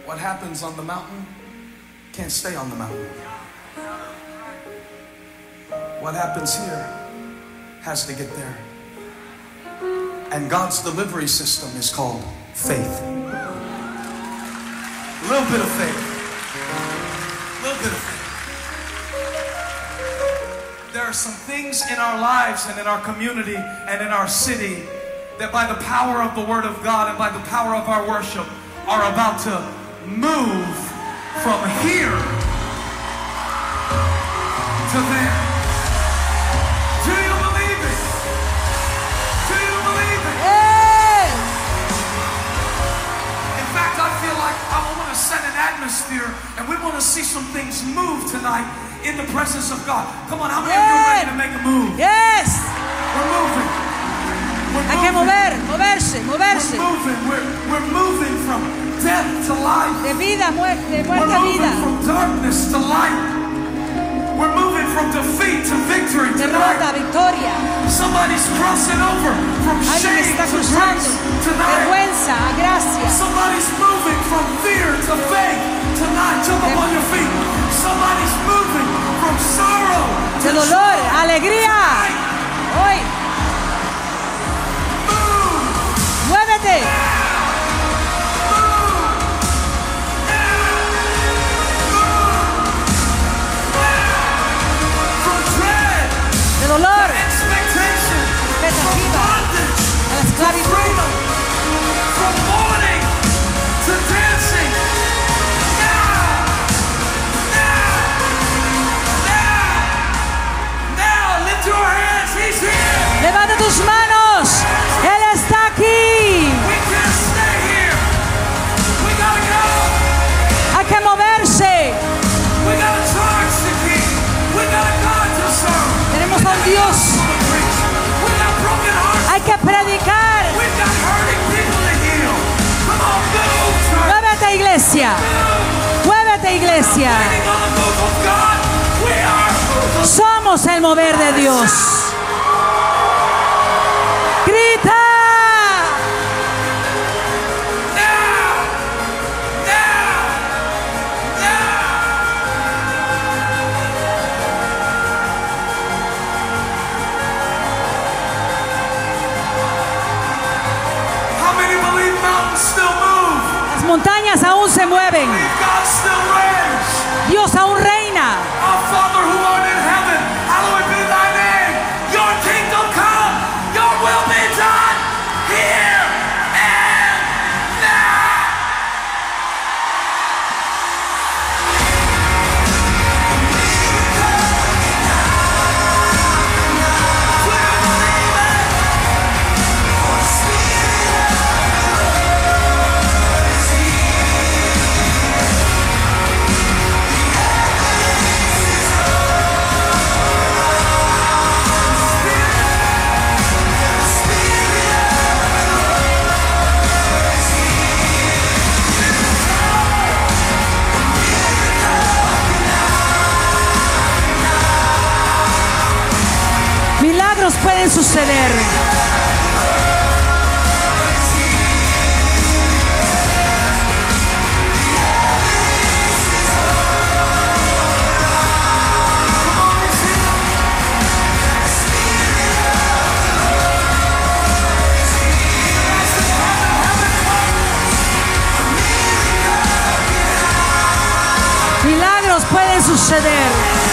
What happens on the mountain can't stay on the mountain. What happens here has to get there. And God's delivery system is called faith. A little bit of faith. A little bit of faith. There are some things in our lives and in our community and in our city that by the power of the Word of God and by the power of our worship are about to move from here to there. Do you believe it? Do you believe it? Hey! In fact, I feel like I want to set an atmosphere and we want to see some things move tonight in the presence of God. Come on, how many of you are ready to make a move? Yes! We're moving. Hay que moverse. We're moving from death to life. De vida a muerte, de We're muerte a moving vida. from darkness to light. We're moving from defeat to victory Derrota, tonight. victoria. Somebody's crossing over from Alguien shame está to cruzando. grace tonight. Vergüenza a gracia. Somebody's moving from fear to faith tonight. Jump up on your feet. Somebody's moving from sorrow to De dolor, joy. alegría. Hoy, muévete. From dread De dolor, expectation, from expectativa, bondage a la to esclavitud. freedom, from mourning to dancing. Now, lift your hands. He's here. Levanta tus manos. Él está aquí. We can't stay here. We gotta go. Hay que moverse. We gotta charge the King. We got a God to serve. Tenemos a un Dios. We got broken hearts. Hay que predicar. We've got hurting people to heal. Come on, move, church. Muévete, iglesia. Muévete, iglesia. Waiting on the move of God. We are moving. Somos el mover de Dios. Grita. Now. How many believe mountains still move? Las montañas aún se mueven. Believe God still reigns? Dios aún reina. Our Father who art in heaven, hallowed be thy name. Your kingdom come, your will be done here and now. Do you believe it? Milagros pueden suceder. Milagros pueden suceder.